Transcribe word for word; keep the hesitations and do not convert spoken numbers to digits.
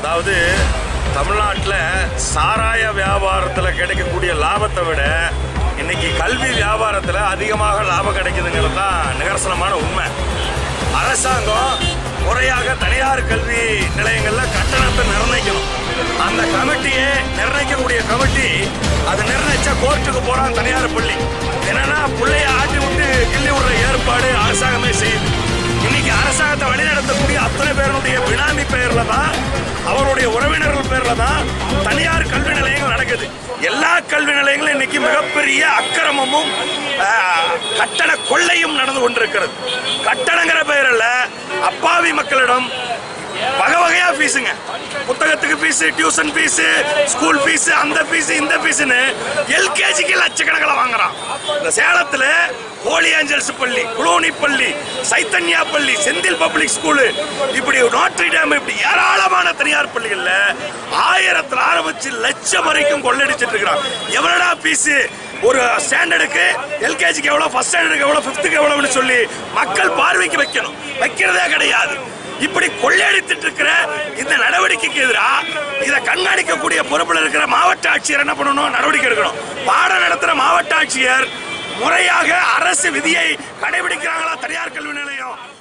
அதாவது தமிழ்நாட்டில் சாராய வியாபாரத்தில் கிடைக்கக்கூடிய லாபத்தை விட இன்னைக்கு கல்வி வியாபாரத்தில் அதிகமாக லாபம் கிடைக்குதுங்கிறது தான் நிதர்சனமான உண்மை. அரசாங்கம் முறையாக தனியார் கல்வி நிலையங்களில் கட்டணத்தை நிர்ணயிக்கணும். அந்த கமிட்டியை நிர்ணயிக்கக்கூடிய கமிட்டி அது நிர்ணயிச்சா கோர்ட்டுக்கு போறான் தனியார் பள்ளி. என்னன்னா பிள்ளைய ஆட்டி விட்டு கிள்ளி விடுற ஏற்பாடு அரசாங்கமே செய்யுது. இன்னைக்கு அரசாங்கத்தை வழிநடத்தக்கூடிய அத்தனை பேருடைய பினாமி பெயர்ல தான், அவருடைய உறவினர்கள் பேர்ல தான் தனியார் கல்வி நிலையங்கள் நடக்குது. எல்லா கல்வி நிலையங்களும் இன்னைக்கு மிகப்பெரிய அக்கிரமமும் கட்டண கொள்ளையும் நடந்து கொண்டிருக்கிறது. கட்டணங்கிற பெயரில் அப்பாவி மக்களிடம் வகை வகையா ஃபீஸுங்க. புத்தகத்துக்கு fees, tuition fees, school fees, அந்த ஃபீஸ் இந்த ஃபீஸ்னு எல்கேஜிக்கு லட்சக்கணக்கில் வாங்குறான். இந்த சேலத்தில் ஹோலி ஏஞ்சல்ஸ் பள்ளி, குளோனி பள்ளி, சைத்தன்யா பள்ளி, செந்தில் பப்ளிக் ஸ்கூலு, இப்படி நோட்ரி டேம், இப்படி ஏராளமான தனியார் பள்ளிகளில் ஆயிரத்தில் ஆரம்பிச்சு லட்சம் வரைக்கும் கொள்ளடிச்சிட்டு இருக்கிறான். எவ்வளோடா ஃபீஸு? ஒரு ஸ்டாண்டர்டுக்கு எல்கேஜிக்கு எவ்வளோ, ஃபர்ஸ்ட் ஸ்டாண்டர்டுக்கு எவ்வளோ, ஃபிஃப்த்துக்கு எவ்வளோன்னு சொல்லி மக்கள் பார்வைக்கு வைக்கணும். வைக்கிறதே கிடையாது. இப்படி கொள்ளையடித்துட்டு இருக்கிற இந்த நடவடிக்கைக்கு எதிராக இதை கண்காணிக்கக்கூடிய பொறுப்பில் இருக்கிற மாவட்ட ஆட்சியர் என்ன பண்ணணும்? நடவடிக்கை எடுக்கணும். பாடம் நடத்துகிற மாவட்ட ஆட்சியர் முறையாக அரசு விதியை கடைபிடிக்கிறாங்களா தனியார் கல்வி நிலையம்?